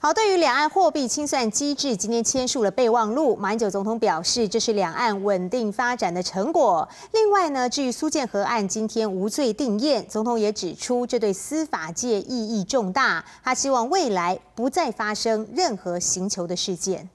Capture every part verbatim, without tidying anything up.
好，对于两岸货币清算机制，今天签署了备忘录。马英九总统表示，这是两岸稳定发展的成果。另外呢，至于苏建和案今天无罪定谳，总统也指出，这对司法界意义重大。他希望未来不再发生任何刑求的事件。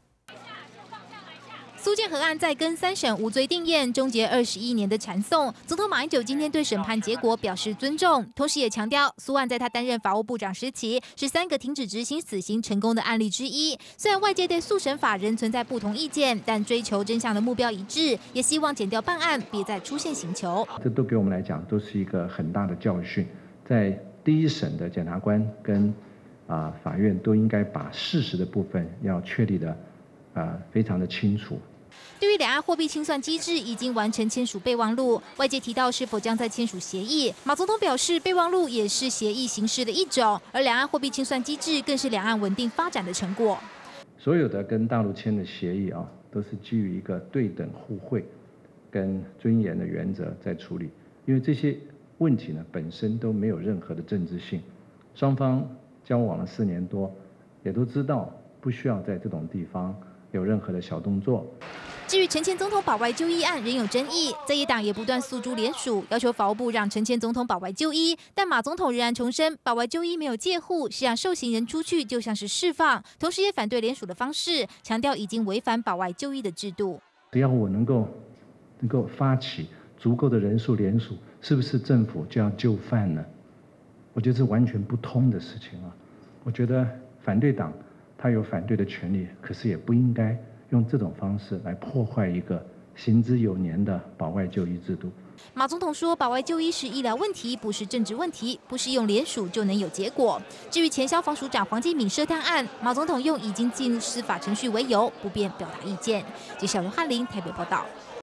苏建和案再跟三审无罪定谳，终结二十一年的缠讼。总统马英九今天对审判结果表示尊重，同时也强调，苏案在他担任法务部长时期是三个停止执行死刑成功的案例之一。虽然外界对速审法仍存在不同意见，但追求真相的目标一致，也希望检调办案，别再出现刑求。 这都给我们来讲都是一个很大的教训，在第一审的检察官跟啊、呃、法院都应该把事实的部分要确立的啊、呃、非常的清楚。 对于两岸货币清算机制已经完成签署备忘录，外界提到是否将再签署协议，马总统表示，备忘录也是协议形式的一种，而两岸货币清算机制更是两岸稳定发展的成果。 所有的跟大陆签的协议啊，都是基于一个对等互惠跟尊严的原则在处理，因为这些问题呢本身都没有任何的政治性，双方交往了四年多，也都知道不需要在这种地方有任何的小动作。 至于陈前总统保外就医案仍有争议，在野党也不断诉诸联署，要求法务部让陈前总统保外就医。但马总统仍然重申，保外就医没有介护，是让受刑人出去就像是释放，同时也反对联署的方式，强调已经违反保外就医的制度。 只要我能够能够发起足够的人数联署，是不是政府就要就范呢？我觉得是完全不通的事情啊！我觉得反对党他有反对的权利，可是也不应该 用这种方式来破坏一个行之有年的保外就医制度。 马总统说，保外就医是医疗问题，不是政治问题，不是用联署就能有结果。至于前消防署长黄继敏涉贪案，马总统用已经进入司法程序为由，不便表达意见。记者刘汉林台北报道。